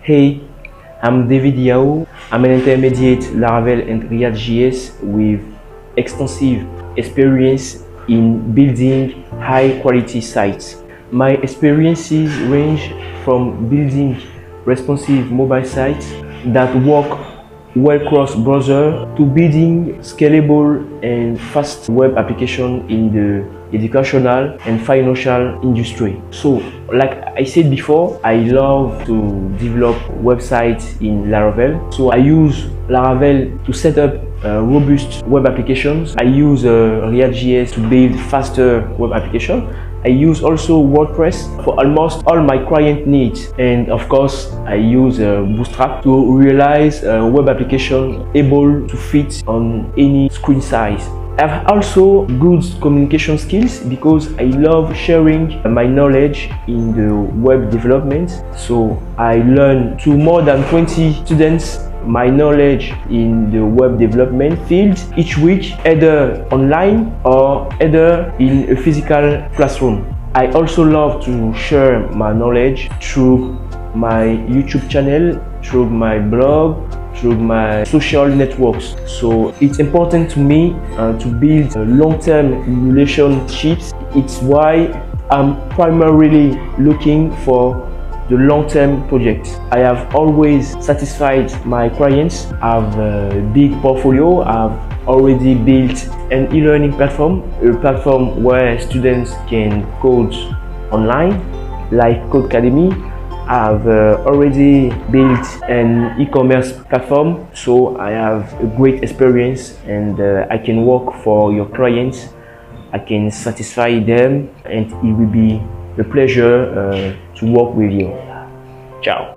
Hey, I'm David Yao. I'm an intermediate Laravel and React.js with extensive experience in building high-quality sites. My experiences range from building responsive mobile sites that work well cross-browser to building scalable and fast web application in the educational and financial industry. So, like I said before, I love to develop websites in Laravel. So I use Laravel to set up robust web applications. I use React.js to build faster web applications. I use also WordPress for almost all my client needs, and of course I use Bootstrap to realize a web application able to fit on any screen size. I have also good communication skills because I love sharing my knowledge in the web development. So I learn to more than 20 students my knowledge in the web development field each week, either online or either in a physical classroom. I also love to share my knowledge through my YouTube channel, through my blog, through my social networks. So it's important to me to build long-term relationships. It's why I'm primarily looking for the long-term project. I have always satisfied my clients. I have a big portfolio. I've already built an e-learning platform, a platform where students can code online, like Codecademy. I've already built an e-commerce platform, so I have a great experience, and I can work for your clients. I can satisfy them, and it will be a pleasure to work with you. Ciao.